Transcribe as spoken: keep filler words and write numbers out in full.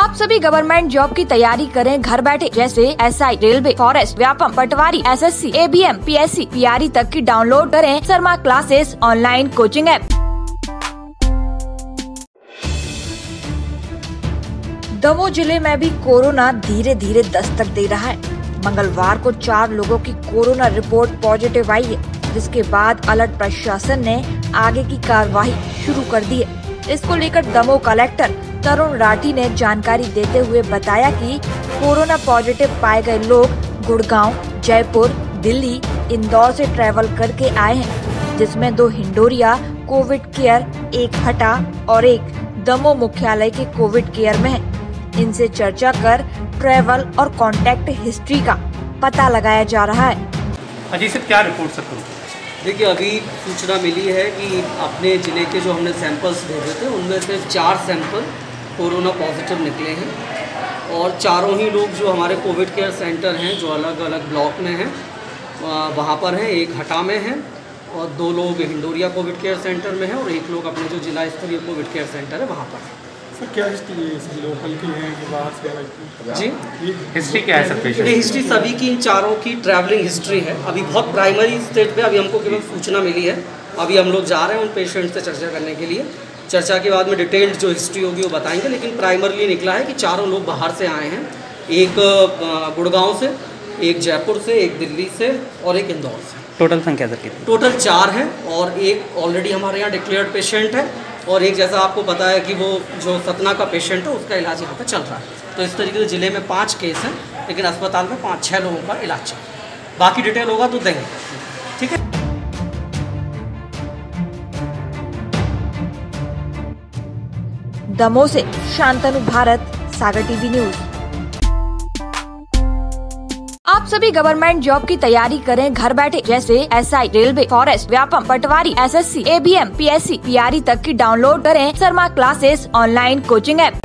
आप सभी government job की तैयारी करें घर बैठे, जैसे एसआई, रेलवे, फॉरेस्ट, व्यापम, पटवारी, एसएससी, एबीएम, पीएससी, पीआरई तक की डाउनलोड करें Sharma classes online coaching app. Damoh जिले में भी कोरोना धीरे धीरे दस्तक दे रहा है। मंगलवार को चार लोगों की कोरोना रिपोर्ट पॉजिटिव आई है, जिसके बाद अलर्ट प्रशासन ने आगे की कार्रवाई शुरू कर दी है। इसको लेकर दमोह कलेक्टर तरुण राठी ने जानकारी देते हुए बताया कि कोरोना पॉजिटिव पाए गए लोग गुड़गांव, जयपुर, दिल्ली, इंदौर से ट्रैवल करके आए हैं, जिसमें दो हिंडोरिया कोविड केयर, एक हटा और एक दमोह मुख्यालय के कोविड केयर में है। इनसे चर्चा कर ट्रैवल और कॉन्टैक्ट हिस्ट्री का पता लगाया जा रहा है। अजय सर, क्या रिपोर्ट सर करूँ? देखिए, अभी सूचना मिली है कि अपने ज़िले के जो हमने सैंपल्स भेजे थे उनमें से चार सैंपल कोरोना पॉजिटिव निकले हैं और चारों ही लोग जो हमारे कोविड केयर सेंटर हैं जो अलग अलग ब्लॉक में हैं वहाँ पर हैं। एक हटा में है और दो लोग हिंडोरिया कोविड केयर सेंटर में हैं और एक लोग अपने जो जिला स्तरीय कोविड केयर सेंटर है वहाँ पर। सर, क्या हिस्ट्री है? सभी लोकल की हैं कि बाहर से आए? जी, हिस्ट्री क्या है सर? ये हिस्ट्री सभी की, इन चारों की ट्रैवलिंग हिस्ट्री है। अभी बहुत प्राइमरी स्टेज पे अभी हमको केवल सूचना मिली है। अभी हम लोग जा रहे हैं उन पेशेंट से चर्चा करने के लिए। चर्चा के बाद में डिटेल्ड जो हिस्ट्री होगी वो बताएंगे, लेकिन प्राइमरली निकला है कि चारों लोग बाहर से आए हैं। एक गुड़गांव से, एक जयपुर से, एक दिल्ली से और एक इंदौर से। टोटल संख्या सर कितनी? टोटल चार हैं और एक ऑलरेडी हमारे यहाँ डिक्लेयर्ड पेशेंट है और एक, जैसा आपको पता है कि वो जो सतना का पेशेंट है उसका इलाज यहाँ पर चल रहा है। तो इस तरीके से ज़िले में पाँच केस हैं, लेकिन अस्पताल में पाँच छः लोगों का इलाज चल रहा है। बाकी डिटेल होगा तो देंगे, ठीक है। दमोह से शांतनु भारत, सागर टीवी न्यूज। आप सभी गवर्नमेंट जॉब की तैयारी करें घर बैठे, जैसे एसआई, रेलवे, फॉरेस्ट, व्यापम, पटवारी, एसएससी, एबीएम, पीएससी, पीआरई तक की डाउनलोड करें Sharma classes online coaching app.